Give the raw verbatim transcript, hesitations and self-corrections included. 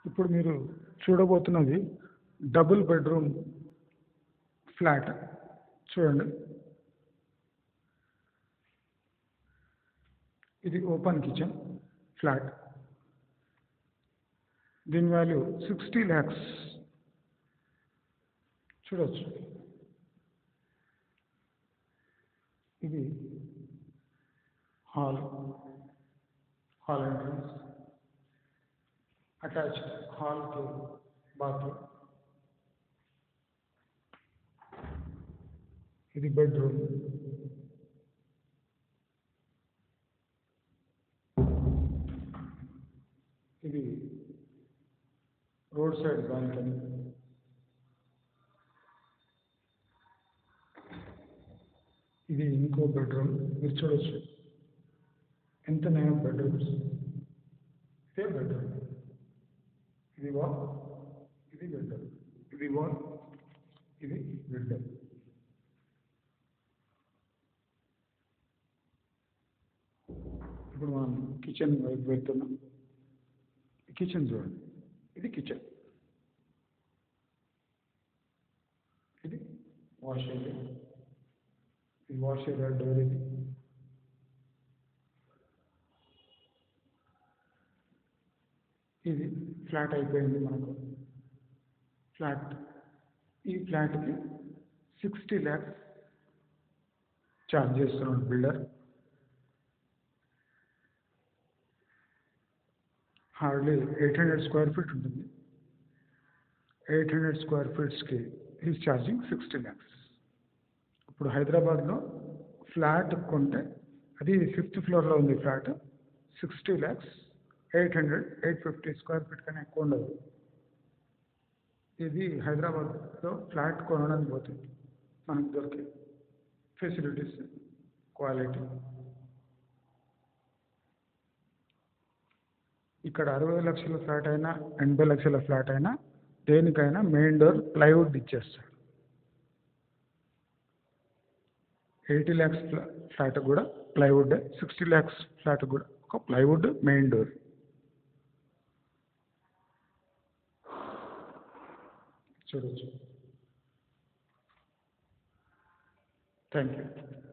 ఇప్పుడు మీరు చూడబోతున్నది double bedroom flat. చూడండి, ఇది ఓపెన్ కిచెన్ ఫ్లాట్. దీని వాల్యూ సిక్స్టీ ల్యాక్స్. చూడవచ్చు, ఇది hall hall entrance, attached hall కి బాత్రూమ్. ఇది బెడ్రూమ్. ఇది రోడ్ సైడ్ బాల్కనీ. ఇది ఇంకో బెడ్రూమ్. మీరు చూడవచ్చు ఎంత నయం బెడ్రూమ్స్. ఇదే బెడ్రూమ్. ఇది వాల్, ఇది విండో, ఇది వాల్, ఇది విండో. ఇప్పుడు మనం కిచెన్ వైపు వెళ్తున్నాం. కిచెన్ చూడండి, ఇది కిచెన్. ఇది వాష్ ఏరియా, ఇది వాష్ ఏరియా డోర్. ఇది ఇది ఫ్లాట్ అయిపోయింది మనకు. ఫ్లాట్ ఈ ఫ్లాట్కి సిక్స్టీ ల్యాక్స్ ఛార్జ్ చేస్తున్నాడు builder. Hardly eight hundred square feet ఉంటుంది. ఎయిట్ హండ్రెడ్ స్క్వేర్ ఫీట్స్కి ఈజ్ ఛార్జింగ్ సిక్స్టీ ల్యాక్స్. ఇప్పుడు హైదరాబాద్లో ఫ్లాట్ కొంటే, అది ఫిఫ్త్ ఫ్లోర్లో ఉంది flat, sixty lakhs. Eight hundred eight fifty square feet కన్నా ఎక్కువ ఉండదు. ఇది హైదరాబాద్లో ఫ్లాట్ కొనడానికి పోతుంది మనకు దొరికే ఫెసిలిటీస్, క్వాలిటీ. ఇక్కడ అరవై లక్షల ఫ్లాట్ అయినా ఎనభై లక్షల ఫ్లాట్ అయినా దేనికైనా మెయిన్ డోర్ ప్లైవుడ్ ఇచ్చేస్తాడు. ఎయిటీ ల్యాక్స్ ఫ్లాట్ కూడా ప్లైవుడ్, సిక్స్టీ ల్యాక్స్ ఫ్లాట్ కూడా ఒక ప్లైవుడ్ మెయిన్ డోర్. చూడవచ్చు. Thank you.